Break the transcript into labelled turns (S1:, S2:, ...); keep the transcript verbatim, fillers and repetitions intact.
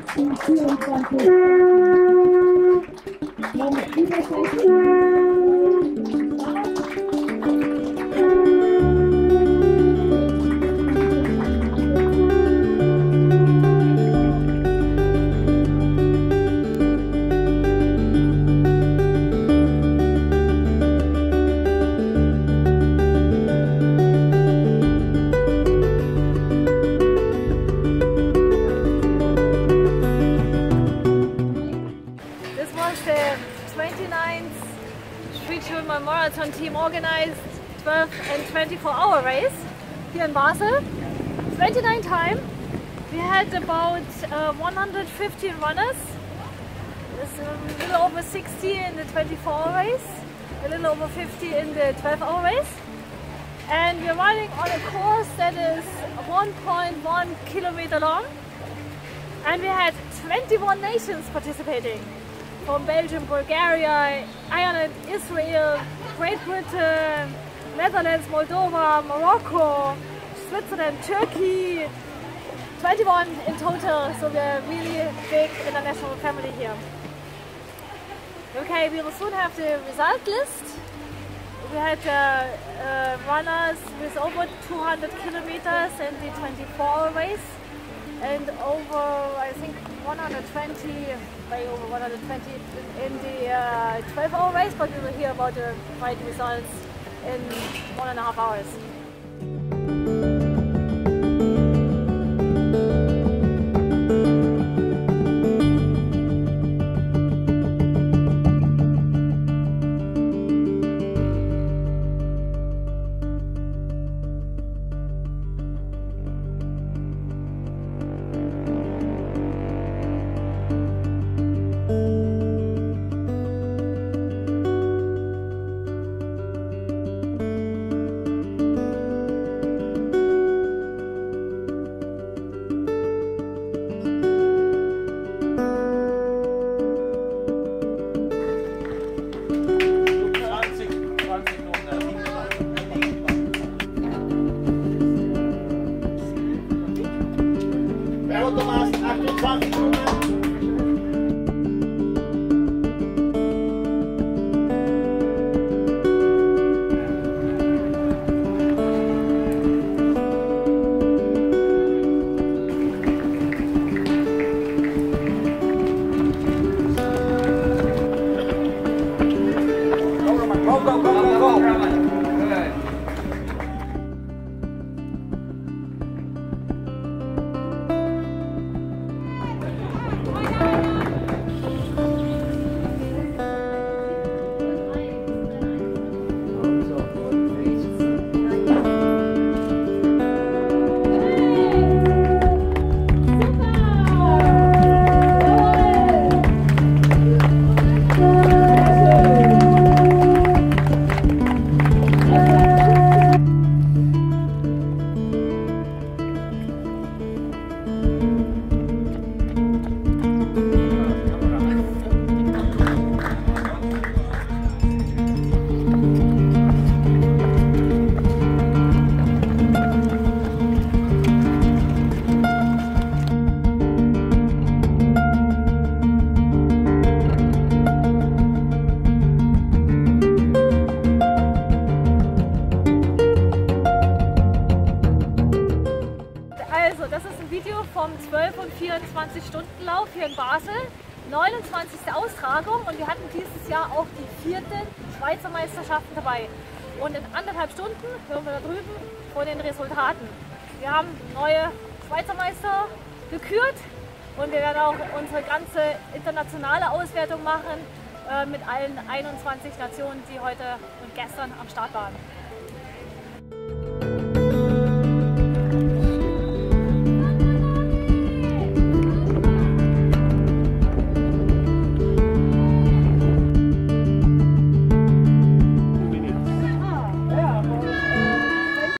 S1: Chinmoy marathon team organized twelve and twenty-four hour race here in Basel. twenty-nine time. We had about uh, one hundred fifteen runners. There's a little over sixty in the twenty-four hour race, a little over fifty in the twelve hour race. And we're running on a course that is one point one kilometer long. And we had twenty-one nations participating. From Belgium, Bulgaria, Ireland, Israel, Great Britain, Netherlands, Moldova, Morocco, Switzerland, Turkey. twenty-one in total, so we're a really big international family here. Okay, we will soon have the result list. We had uh, uh, runners with over two hundred kilometers in the twenty-four hour race and over, I think, one hundred twenty, way over one hundred twenty in the uh, twelve hour race, but we will hear about the right results in one and a half hours. Vom zwölf und vierundzwanzig Stunden Lauf hier in Basel, neunundzwanzigste Austragung, und wir hatten dieses Jahr auch die vierten Schweizer Meisterschaften dabei. Und in anderthalb Stunden hören wir da drüben von den Resultaten. Wir haben neue Schweizer Meister gekürt und wir werden auch unsere ganze internationale Auswertung machen äh, mit allen einundzwanzig Nationen, die heute und gestern am Start waren.